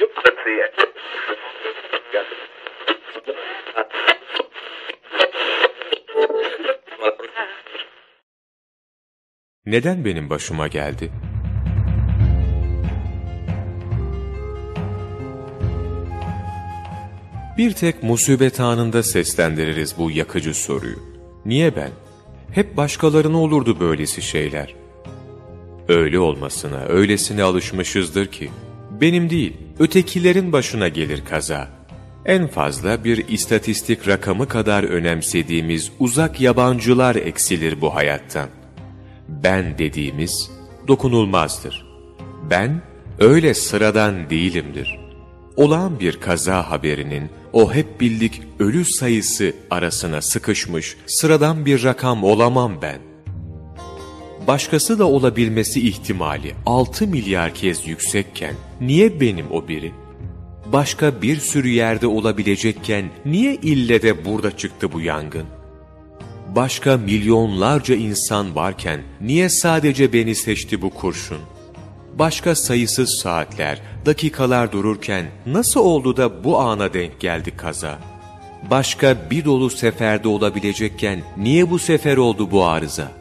Neden benim başıma geldi? Bir tek musibet anında seslendiririz bu yakıcı soruyu. Niye ben? Hep başkalarına olurdu böylesi şeyler. Öyle olmasına, öylesine alışmışızdır ki, benim değil, ötekilerin başına gelir kaza. En fazla bir istatistik rakamı kadar önemsediğimiz uzak yabancılar eksilir bu hayattan. Ben dediğimiz dokunulmazdır. Ben öyle sıradan değilimdir. Olağan bir kaza haberinin o hep bildik ölü sayısı arasına sıkışmış sıradan bir rakam olamam ben. Başkası da olabilmesi ihtimali 6 milyar kez yüksekken niye benim o biri? Başka bir sürü yerde olabilecekken niye ille de burada çıktı bu yangın? Başka milyonlarca insan varken niye sadece beni seçti bu kurşun? Başka sayısız saatler, dakikalar dururken nasıl oldu da bu ana denk geldi kaza? Başka bir dolu seferde olabilecekken niye bu sefer oldu bu arıza?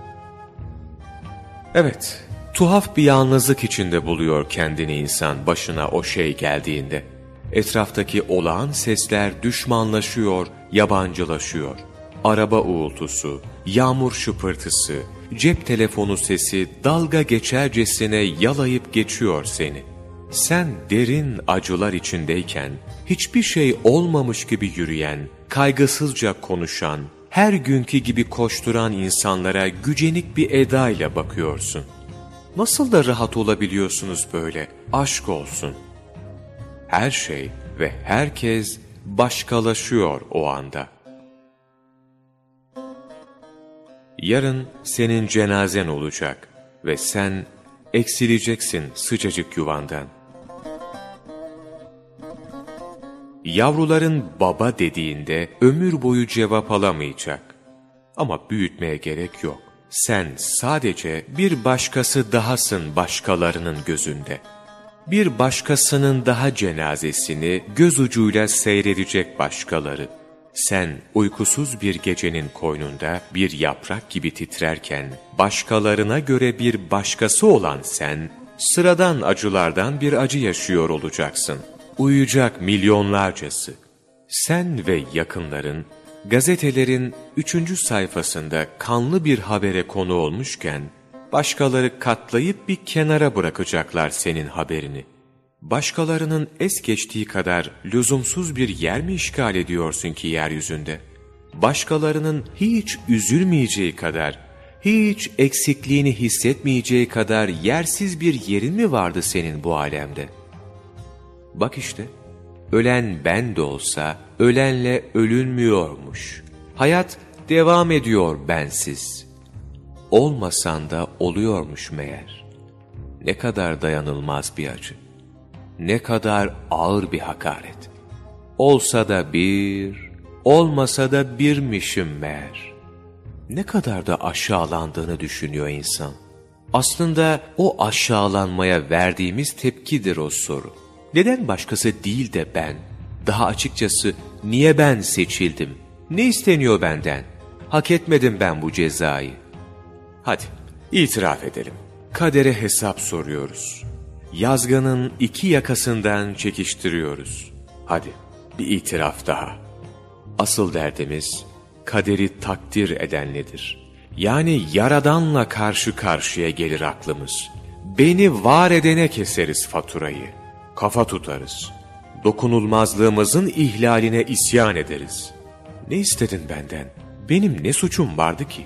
Evet, tuhaf bir yalnızlık içinde buluyor kendini insan başına o şey geldiğinde. Etraftaki olağan sesler düşmanlaşıyor, yabancılaşıyor. Araba uğultusu, yağmur şıpırtısı, cep telefonu sesi dalga geçercesine yalayıp geçiyor seni. Sen derin acılar içindeyken, hiçbir şey olmamış gibi yürüyen, kaygısızca konuşan, her günkü gibi koşturan insanlara gücenik bir edayla bakıyorsun. Nasıl da rahat olabiliyorsunuz böyle, aşk olsun. Her şey ve herkes başkalaşıyor o anda. Yarın senin cenazen olacak ve sen eksileceksin sıcacık yuvandan. Yavruların baba dediğinde ömür boyu cevap alamayacak. Ama büyütmeye gerek yok. Sen sadece bir başkası dahasın başkalarının gözünde. Bir başkasının daha cenazesini göz ucuyla seyredecek başkaları. Sen uykusuz bir gecenin koynunda bir yaprak gibi titrerken, başkalarına göre bir başkası olan sen, sıradan acılardan bir acı yaşıyor olacaksın. Uyuyacak milyonlarcası. Sen ve yakınların, gazetelerin 3. sayfasında kanlı bir habere konu olmuşken, başkaları katlayıp bir kenara bırakacaklar senin haberini. Başkalarının es geçtiği kadar lüzumsuz bir yer mi işgal ediyorsun ki yeryüzünde? Başkalarının hiç üzülmeyeceği kadar, hiç eksikliğini hissetmeyeceği kadar yersiz bir yerin mi vardı senin bu alemde? Bak işte, ölen ben de olsa ölenle ölünmüyormuş. Hayat devam ediyor bensiz. Olmasan da oluyormuş meğer. Ne kadar dayanılmaz bir acı. Ne kadar ağır bir hakaret. Olsa da bir, olmasa da birmişim meğer. Ne kadar da aşağılandığını düşünüyor insan. Aslında o aşağılanmaya verdiğimiz tepkidir o soru. Neden başkası değil de ben? Daha açıkçası niye ben seçildim? Ne isteniyor benden? Hak etmedim ben bu cezayı. Hadi itiraf edelim. Kadere hesap soruyoruz. Yazganın iki yakasından çekiştiriyoruz. Hadi bir itiraf daha. Asıl derdimiz kaderi takdir edenledir. Yani Yaradan'la karşı karşıya gelir aklımız. Beni var edene keseriz faturayı. Kafa tutarız. Dokunulmazlığımızın ihlaline isyan ederiz. Ne istedin benden? Benim ne suçum vardı ki?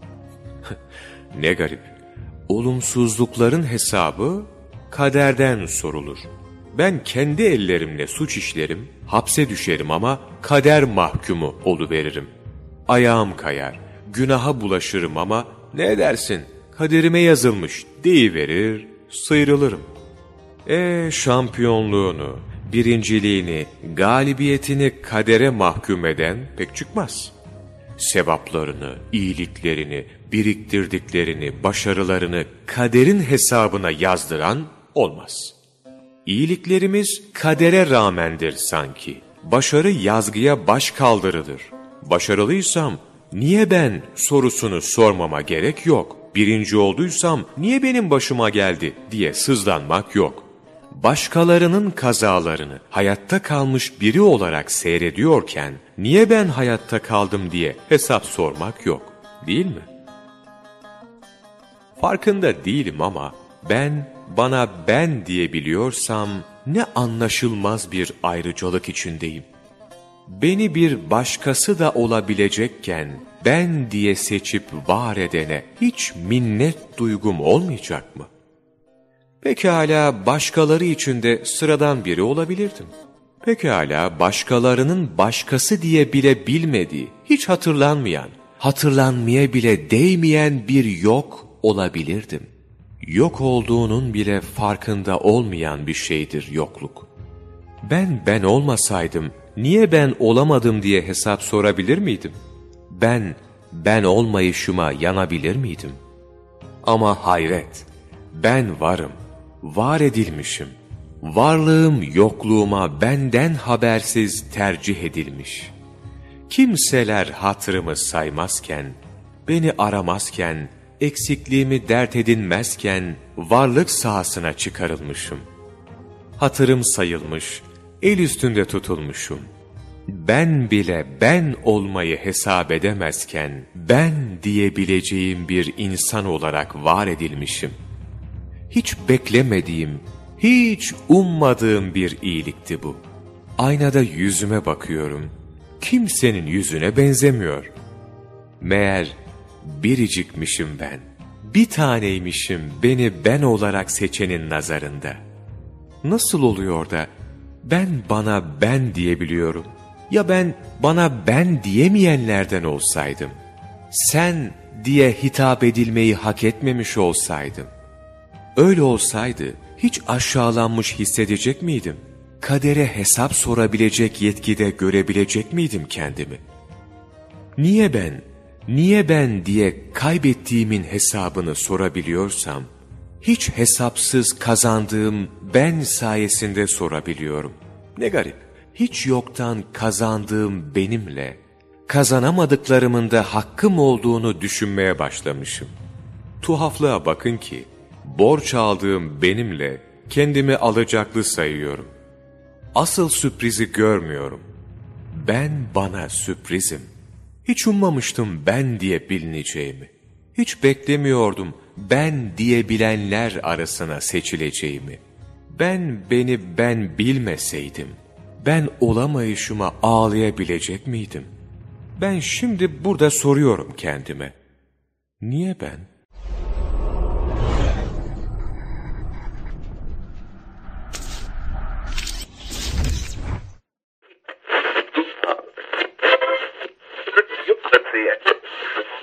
Ne garip. Olumsuzlukların hesabı kaderden sorulur. Ben kendi ellerimle suç işlerim, hapse düşerim ama kader mahkumu oluveririm. Ayağım kayar, günaha bulaşırım ama ne edersin, kaderime yazılmış deyiverir, sıyrılırım. Şampiyonluğunu, birinciliğini, galibiyetini kadere mahkum eden pek çıkmaz. Sevaplarını, iyiliklerini, biriktirdiklerini, başarılarını kaderin hesabına yazdıran olmaz. İyiliklerimiz kadere rağmendir sanki. Başarı yazgıya baş kaldırılır. Başarılıysam niye ben sorusunu sormama gerek yok. Birinci olduysam niye benim başıma geldi diye sızlanmak yok. Başkalarının kazalarını hayatta kalmış biri olarak seyrediyorken niye ben hayatta kaldım diye hesap sormak yok, değil mi? Farkında değilim ama bana ben diyebiliyorsam ne anlaşılmaz bir ayrıcalık içindeyim. Beni bir başkası da olabilecekken ben diye seçip var edene hiç minnet duygum olmayacak mı? Pekala başkaları için de sıradan biri olabilirdim. Pekala başkalarının başkası diye bile bilmediği, hiç hatırlanmayan, hatırlanmaya bile değmeyen bir yok olabilirdim. Yok olduğunun bile farkında olmayan bir şeydir yokluk. Ben olmasaydım, niye ben olamadım diye hesap sorabilir miydim? Ben olmayışıma yanabilir miydim? Ama hayret, ben varım, var edilmişim. Varlığım yokluğuma benden habersiz tercih edilmiş. Kimseler hatırımı saymazken, beni aramazken, eksikliğimi dert edinmezken varlık sahasına çıkarılmışım. Hatırım sayılmış, el üstünde tutulmuşum. Ben bile ben olmayı hesap edemezken ben diyebileceğim bir insan olarak var edilmişim. Hiç beklemediğim, hiç ummadığım bir iyilikti bu. Aynada yüzüme bakıyorum. Kimsenin yüzüne benzemiyor. Meğer biricikmişim ben. Bir taneymişim beni ben olarak seçenin nazarında. Nasıl oluyor da ben bana ben diyebiliyorum? Ya ben bana ben diyemeyenlerden olsaydım? Sen diye hitap edilmeyi hak etmemiş olsaydım? Öyle olsaydı hiç aşağılanmış hissedecek miydim? Kadere hesap sorabilecek yetkide görebilecek miydim kendimi? Niye ben diye kaybettiğimin hesabını sorabiliyorsam, hiç hesapsız kazandığım ben sayesinde sorabiliyorum. Ne garip, hiç yoktan kazandığım benimle, kazanamadıklarımın da hakkım olduğunu düşünmeye başlamışım. Tuhaflığa bakın ki, borç aldığım benimle kendimi alacaklı sayıyorum. Asıl sürprizi görmüyorum. Ben bana sürprizim. Hiç ummamıştım ben diye bilineceğimi. Hiç beklemiyordum ben diyebilenler arasına seçileceğimi. Beni ben bilmeseydim, ben olamayışıma ağlayabilecek miydim? Ben şimdi burada soruyorum kendime. Niye ben? Let's see it.